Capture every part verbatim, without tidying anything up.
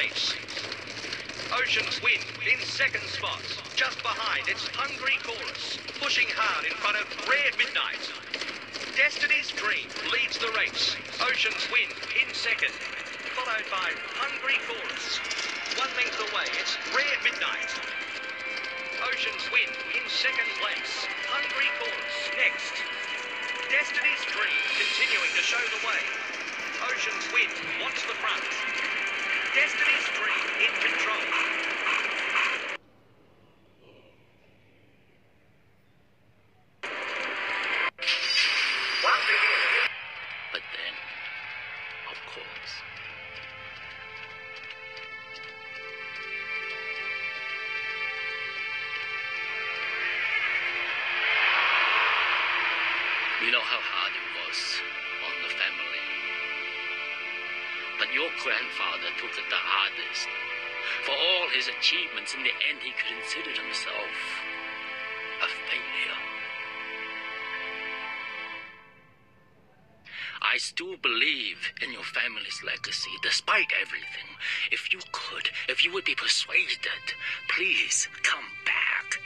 race. Ocean's Wind in second spot. Just behind, it's Hungry Chorus, pushing hard in front of Rare Midnight. Destiny's Dream leads the race. Ocean's Wind in second, followed by Hungry Chorus. One length away, it's Rare Midnight. Ocean's Wind in second place. Hungry Chorus next. Destiny's Dream continuing to show the way. Ocean's Wind wants the front. Destiny's Dream in control. But then, of course, you know how hard it was on the family. But your grandfather took it the hardest. For all his achievements, in the end, he considered himself a failure. I still believe in your family's legacy, despite everything. If you could, if you would be persuaded, please come back.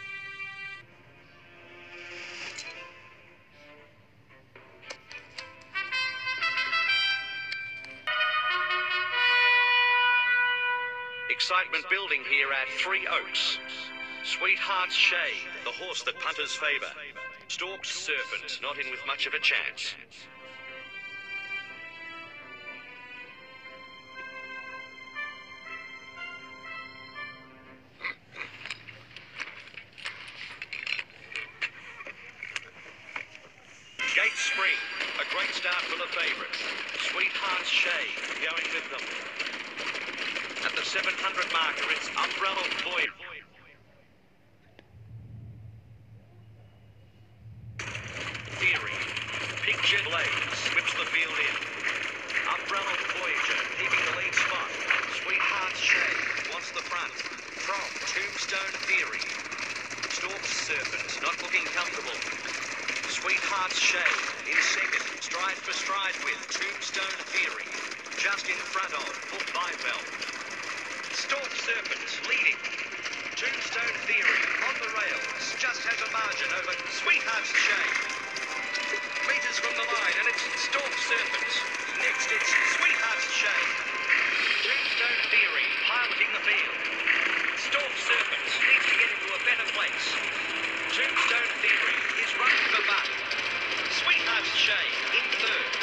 Excitement building here at Three Oaks. Sweetheart's Shade, the horse that punters favour. Stalked Serpent, not in with much of a chance. Gate Spring, a great start for the favourite. Sweetheart's Shade going with them. At the seven hundred marker, it's Umbrella Void. Theory. Picture Blaze whips the field in. Umbrella Voyager keeping the lead spot. Sweetheart's Shade wants the front. From Tombstone Theory. Stalked Serpent not looking comfortable. Sweetheart's Shade in second. Stride for stride with Tombstone Theory. Just in front of Book by Bell. Stalked Serpent leading. Tombstone Theory on the rails. Just has a margin over Sweetheart's Shade. Meters from the line, and it's Stalked Serpent. Next, it's Sweetheart's Shade. Tombstone Theory piloting the field. Stalked Serpent needs to get into a better place. Tombstone Theory is running the buck. Sweetheart's Shade in third.